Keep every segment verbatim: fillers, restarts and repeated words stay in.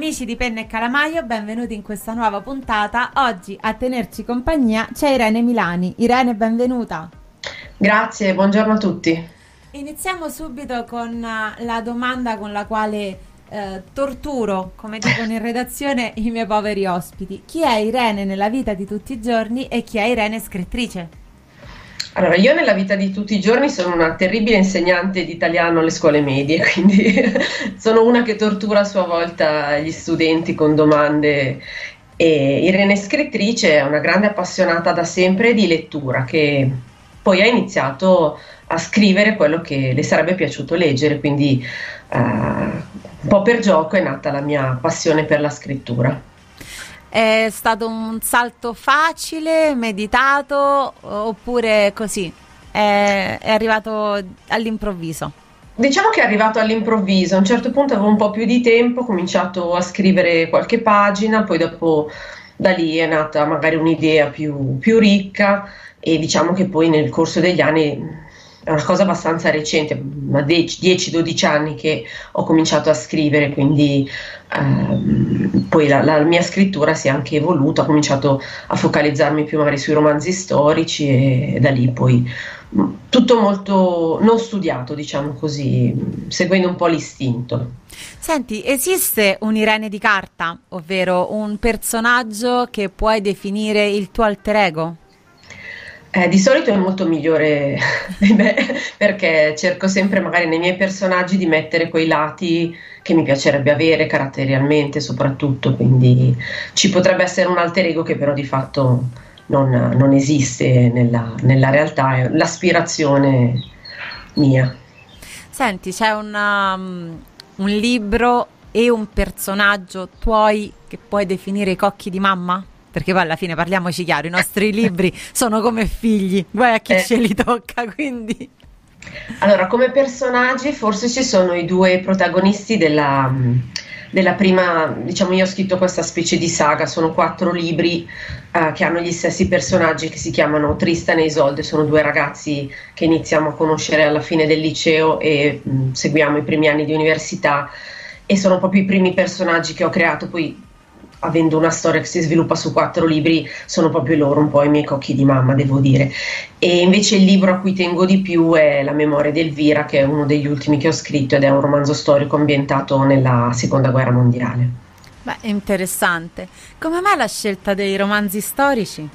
Amici di Penna e Calamaio, benvenuti in questa nuova puntata. Oggi a tenerci compagnia c'è Irene Milani. Irene, benvenuta. Grazie, buongiorno a tutti. Iniziamo subito con la domanda con la quale eh, torturo, come dicono in redazione, i miei poveri ospiti. Chi è Irene nella vita di tutti i giorni e chi è Irene scrittrice? Allora, io nella vita di tutti i giorni sono una terribile insegnante di italiano alle scuole medie, quindi sono una che tortura a sua volta gli studenti con domande. E Irene scrittrice è una grande appassionata da sempre di lettura, che poi ha iniziato a scrivere quello che le sarebbe piaciuto leggere, quindi eh, un po' per gioco è nata la mia passione per la scrittura. È stato un salto facile, meditato, oppure così? È, è arrivato all'improvviso? Diciamo che è arrivato all'improvviso, a un certo punto avevo un po' più di tempo, ho cominciato a scrivere qualche pagina, poi dopo da lì è nata magari un'idea più, più ricca e diciamo che poi nel corso degli anni è una cosa abbastanza recente, ma dieci dodici anni che ho cominciato a scrivere, quindi ehm, poi la, la mia scrittura si è anche evoluta, ho cominciato a focalizzarmi più magari sui romanzi storici e, e da lì poi mh, tutto molto non studiato, diciamo così, seguendo un po' l'istinto. Senti, esiste un Irene di carta, ovvero un personaggio che puoi definire il tuo alter ego? Eh, di solito è molto migliore di me perché cerco sempre magari nei miei personaggi di mettere quei lati che mi piacerebbe avere caratterialmente soprattutto, quindi ci potrebbe essere un alter ego che però di fatto non, non esiste nella, nella realtà, è l'aspirazione mia. Senti, c'è una, um, un libro e un personaggio tuoi che puoi definire i cocchi di mamma? Perché poi alla fine, parliamoci chiaro, i nostri libri sono come figli, guai a chi Eh. ce li tocca, quindi... Allora, come personaggi forse ci sono i due protagonisti della, della prima, diciamo io ho scritto questa specie di saga, sono quattro libri eh, che hanno gli stessi personaggi che si chiamano Tristan e Isolde, sono due ragazzi che iniziamo a conoscere alla fine del liceo e mh, seguiamo i primi anni di università e sono proprio i primi personaggi che ho creato, poi avendo una storia che si sviluppa su quattro libri, sono proprio loro un po' i miei cocchi di mamma, devo dire. E invece il libro a cui tengo di più è La memoria di Elvira, che è uno degli ultimi che ho scritto ed è un romanzo storico ambientato nella Seconda Guerra Mondiale. Beh, interessante. Come mai la scelta dei romanzi storici?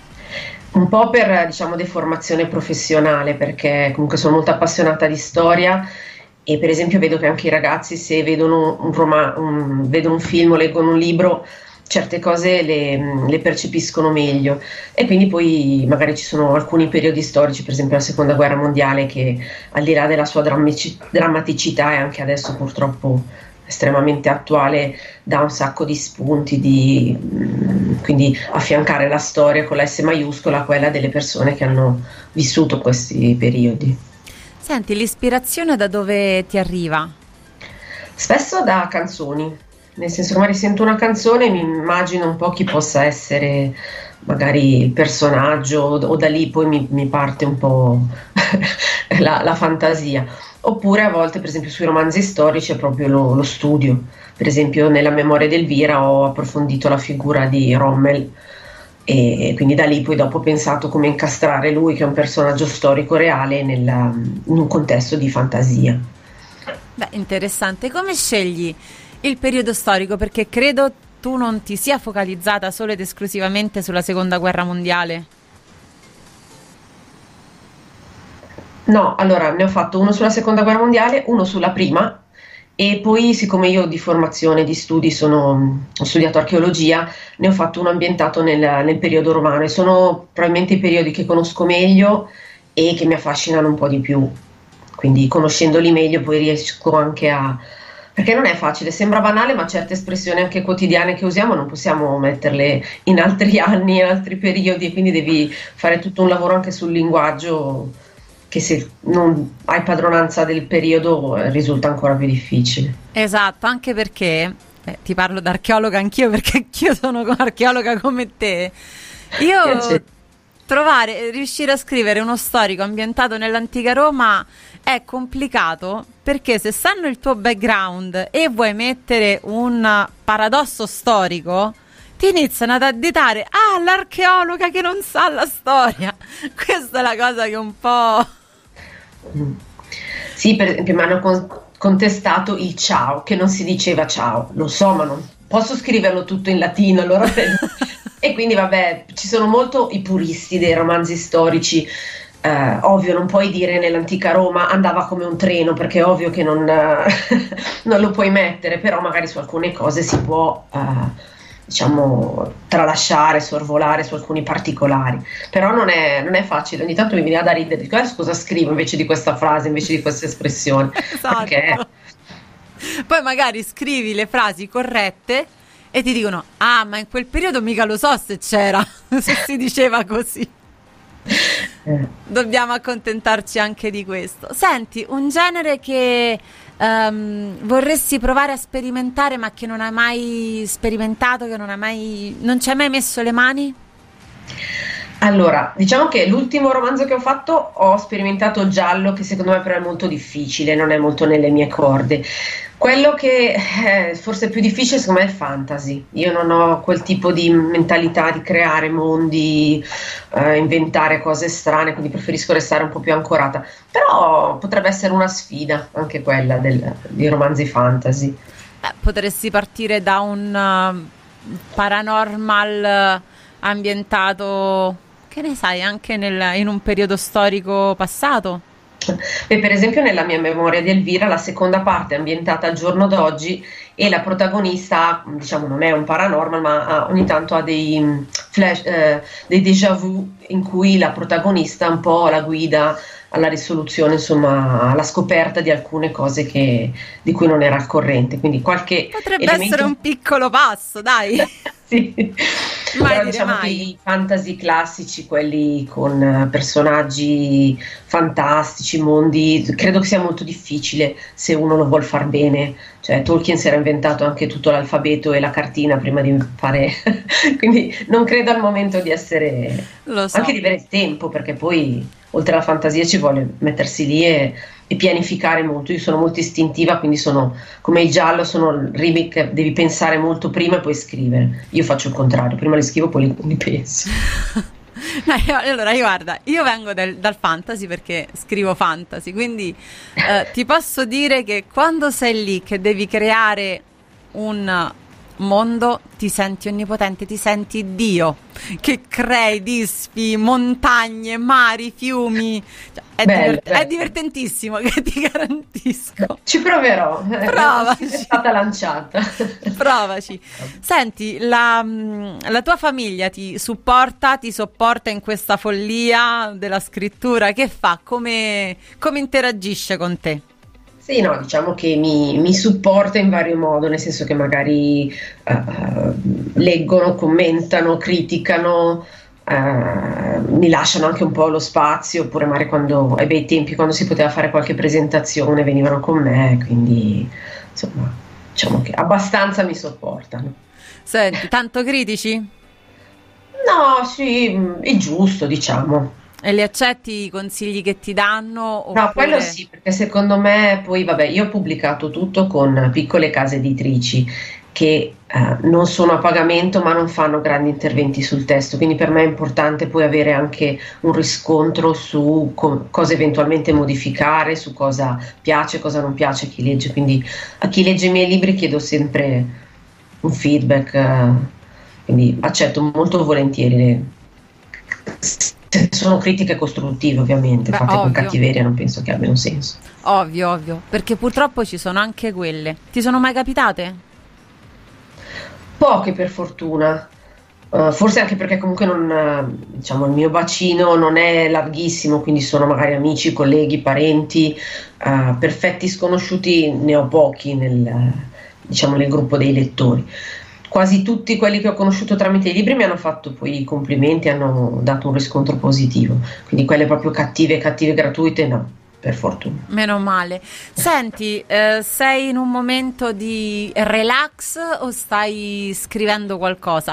Un po' per, diciamo, deformazione professionale, perché comunque sono molto appassionata di storia e per esempio vedo che anche i ragazzi se vedono un, roma- un, vedono un film o leggono un libro certe cose le, le percepiscono meglio e quindi poi magari ci sono alcuni periodi storici, per esempio la Seconda Guerra Mondiale, che al di là della sua drammici- drammaticità e anche adesso purtroppo estremamente attuale, dà un sacco di spunti, di, quindi affiancare la storia con la S maiuscola a quella delle persone che hanno vissuto questi periodi. Senti, l'ispirazione da dove ti arriva? Spesso da canzoni, nel senso che magari sento una canzone e mi immagino un po' chi possa essere magari il personaggio o da lì poi mi, mi parte un po' la, la fantasia. Oppure a volte, per esempio, sui romanzi storici è proprio lo, lo studio. Per esempio, nella memoria di Elvira ho approfondito la figura di Rommel e quindi da lì poi dopo ho pensato come incastrare lui, che è un personaggio storico reale, nella, in un contesto di fantasia. Beh, interessante. Come scegli il periodo storico? Perché credo tu non ti sia focalizzata solo ed esclusivamente sulla Seconda Guerra Mondiale. No, allora ne ho fatto uno sulla Seconda Guerra Mondiale, uno sulla Prima e poi siccome io di formazione, di studi sono, ho studiato archeologia, ne ho fatto uno ambientato nel, nel periodo romano e sono probabilmente i periodi che conosco meglio e che mi affascinano un po' di più, quindi conoscendoli meglio poi riesco anche a... perché non è facile, sembra banale ma certe espressioni anche quotidiane che usiamo non possiamo metterle in altri anni, in altri periodi e quindi devi fare tutto un lavoro anche sul linguaggio che se non hai padronanza del periodo eh, risulta ancora più difficile. Esatto, anche perché, eh, ti parlo da archeologa anch'io perché anch'io sono archeologa come te, io Piacere. trovare, riuscire a scrivere uno storico ambientato nell'antica Roma è complicato, perché se sanno il tuo background e vuoi mettere un paradosso storico, ti iniziano ad additare, ah, l'archeologa che non sa la storia. Questa è la cosa che un po'... Sì, per esempio mi hanno con- contestato il ciao, che non si diceva ciao, lo so, ma non posso scriverlo tutto in latino, allora e quindi vabbè, ci sono molto i puristi dei romanzi storici. Eh, ovvio, non puoi dire nell'antica Roma andava come un treno, perché è ovvio che non, non lo puoi mettere, però magari su alcune cose si può, eh, diciamo, tralasciare, sorvolare su alcuni particolari, però non è, non è facile. Ogni tanto mi viene da ridere, dico, "Eh, cosa scrivo invece di questa frase, invece di questa espressione?" Esatto. Perché... Poi magari scrivi le frasi corrette e ti dicono, ah, ma in quel periodo mica lo so se c'era, se si diceva così. Dobbiamo accontentarci anche di questo. Senti, un genere che um, vorresti provare a sperimentare ma che non hai mai sperimentato, che non hai mai, non ci hai mai messo le mani? Allora, diciamo che l'ultimo romanzo che ho fatto ho sperimentato il giallo, che secondo me però è molto difficile, non è molto nelle mie corde. Quello che eh, forse è più difficile secondo me è il fantasy. Io non ho quel tipo di mentalità di creare mondi, eh, inventare cose strane, quindi preferisco restare un po' più ancorata. Però potrebbe essere una sfida anche quella del, dei romanzi fantasy. Beh, potresti partire da un uh, paranormal uh, ambientato, che ne sai, anche nel- in un periodo storico passato. E per esempio nella mia memoria di Elvira la seconda parte è ambientata al giorno d'oggi e la protagonista, diciamo, non è un paranormal, ma ha- ogni tanto ha dei mm, flash, eh, dei déjà vu in cui la protagonista un po' la guida alla risoluzione, insomma, alla scoperta di alcune cose che- di cui non era al corrente. Quindi qualche Potrebbe essere elemento. un piccolo passo, dai. Sì. Mai Però dire diciamo che mai. i fantasy classici, quelli con eh, personaggi fantastici, mondi, credo che sia molto difficile se uno lo vuol far bene. Cioè, Tolkien si era inventato anche tutto l'alfabeto e la cartina prima di fare, quindi non credo al momento di essere, Lo anche so. di avere il tempo, perché poi oltre alla fantasia ci vuole mettersi lì e, e pianificare molto. Io sono molto istintiva, quindi sono come il giallo, sono libri che devi pensare molto prima e poi scrivere. Io faccio il contrario, prima li scrivo, poi li, li pensi. No, io- allora, io guarda, io vengo dal, dal fantasy perché scrivo fantasy, quindi eh, ti posso dire che quando sei lì che devi creare un mondo, ti senti onnipotente, ti senti Dio, che crei disfi, montagne, mari, fiumi. Cioè, è, Bello, divert- è bello. divertentissimo, che ti garantisco. Ci proverò, eh, la sfida è Provaci. stata lanciata. Provaci. Senti, la, mm, la tua famiglia ti supporta, ti sopporta in questa follia della scrittura? Che fa? Come, come interagisce con te? Sì, no, diciamo che mi, mi supporta in vario modo, nel senso che magari eh, eh, leggono, commentano, criticano, eh, mi lasciano anche un po' lo spazio, oppure magari quando, ai bei tempi, quando si poteva fare qualche presentazione, venivano con me, quindi insomma, diciamo che abbastanza mi sopportano. Senti, tanto critici? No, sì, mh, è giusto, diciamo. E li accetti i consigli che ti danno? No, quello Oppure... sì, perché secondo me poi, vabbè, io ho pubblicato tutto con piccole case editrici che eh, non sono a pagamento ma non fanno grandi interventi sul testo, quindi per me è importante poi avere anche un riscontro su co- cosa eventualmente modificare, su cosa piace, cosa non piace a chi legge, quindi a chi legge i miei libri chiedo sempre un feedback, eh, quindi accetto molto volentieri le- se sono critiche costruttive, ovviamente, Beh, fatte con ovvio, cattiveria, non penso che abbiano senso. ovvio, ovvio, perché purtroppo ci sono anche quelle. Ti sono mai capitate? Poche per fortuna. Uh, forse anche perché comunque non, eh, diciamo, il mio bacino non è larghissimo, quindi sono magari amici, colleghi, parenti, uh, perfetti sconosciuti ne ho pochi nel, eh, diciamo, nel gruppo dei lettori. Quasi tutti quelli che ho conosciuto tramite i libri mi hanno fatto poi i complimenti, hanno dato un riscontro positivo, quindi quelle proprio cattive, cattive, gratuite, no, per fortuna. Meno male. Senti, eh, sei in un momento di relax o stai scrivendo qualcosa?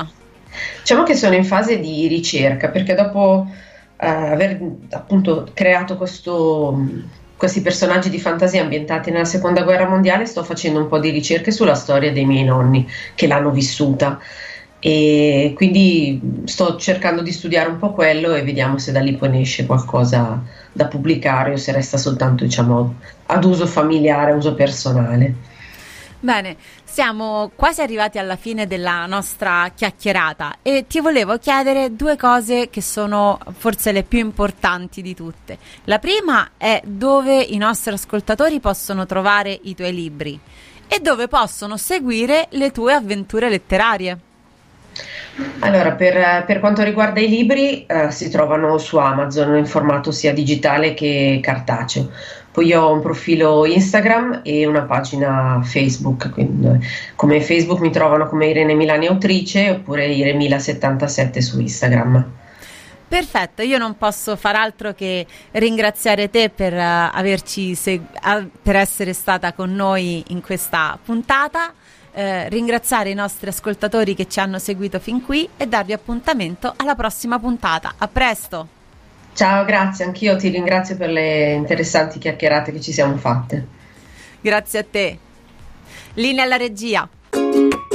Diciamo che sono in fase di ricerca perché dopo eh, aver appunto creato questo, questi personaggi di fantasia ambientati nella seconda guerra mondiale, sto facendo un po' di ricerche sulla storia dei miei nonni che l'hanno vissuta e quindi sto cercando di studiare un po' quello e vediamo se da lì poi ne esce qualcosa da pubblicare o se resta soltanto, diciamo, ad uso familiare, uso personale. Bene, siamo quasi arrivati alla fine della nostra chiacchierata e ti volevo chiedere due cose che sono forse le più importanti di tutte. La prima è dove i nostri ascoltatori possono trovare i tuoi libri e dove possono seguire le tue avventure letterarie. Allora, per, per quanto riguarda i libri, eh, si trovano su Amazon in formato sia digitale che cartaceo. Poi io ho un profilo Instagram e una pagina Facebook, quindi eh, come Facebook mi trovano come Irene Milani autrice oppure Iremila settantasette su Instagram. Perfetto, io non posso far altro che ringraziare te per eh, averci seg- a- per essere stata con noi in questa puntata, eh, ringraziare i nostri ascoltatori che ci hanno seguito fin qui e darvi appuntamento alla prossima puntata. A presto! Ciao, grazie, anch'io ti ringrazio per le interessanti chiacchierate che ci siamo fatte. Grazie a te. Linea alla regia.